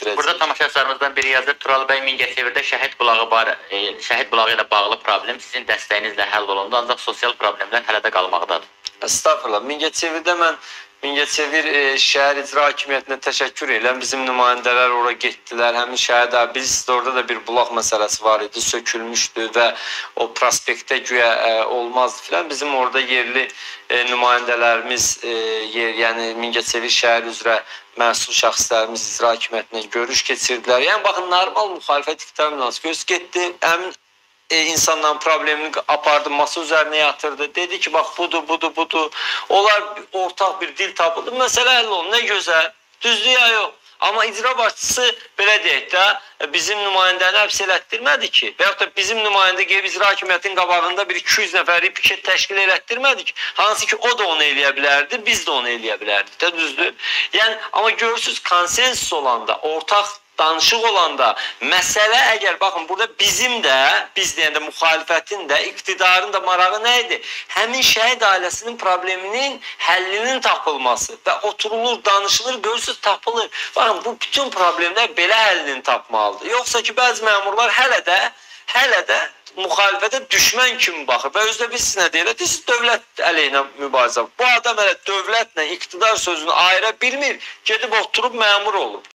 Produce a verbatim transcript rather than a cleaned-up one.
verəcək. Burada tamaşaçılarımızdan biri yazır, Tural bəy Mingəçevirdə şəhid bulağı var, e, şəhid bulağı ilə bağlı problem sizin dəstəyinizlə həll olundu, ancaq sosial problemlər hələ də qalmaqdadır. Estağfurullah. Mingəçevirdə mən Mingəçevir e, şəhər icra hakimiyyətinə təşəkkür edirəm. Bizim nümayəndələr ora getdilər. Həmin şəhərdə biz orada da bir bulaq məsələsi var idi, sökülmüşdü və o prospektdə güya e, olmazdı filan. Bizim orada yerli e, nümayəndələrimiz, e, yer, yəni Mingəçevir şəhər üzrə məsul şəxslərimiz icra hakimiyyətinə görüş keçirdilər. Yəni baxın, normal müxalifət iqtidar münasibət getdi. Həmin E, insanların problemini apardı, masa üzerine yatırdı. Dedi ki bak budur, budur, budur. Onlar ortak bir dil tapıldı. Məsələ həll oldu. Ne güzel. Düzdür ya yok. Amma icra başçısı belə deyək də bizim nümayəndəni həbs elətdirmədi ki. Və yaxud da bizim nümayəndə gəlib icra hakimiyyətinin qabağında bir iki yüz nəfəri piket təşkil elətdirmədi ki. Hansı ki o da onu eləyə bilərdi, biz də onu eləyə bilərdik də, düzdür. Yəni amma görürsüz, konsensus olanda, ortaq danışıq olanda, məsələ əgər, baxın, burada bizim də, biz deyəndə müxalifətin də, iqtidarın da marağı nə idi? Həmin şəhid ailəsinin probleminin həllinin tapılması və oturulur, danışılır, görürsünüz, tapılır. Baxın, bu bütün problemlər belə həllini tapmalıdır. Yoxsa ki, bəzi məmurlar hələ də, hələ də müxalifətə düşmən kimi baxır və özdə biz nə deyirlər? Siz dövlət əleyhinə mübarizə. Bu adam hələ dövlətlə iqtidar sözünü ayıra bilmir, gedib oturub məmur olur.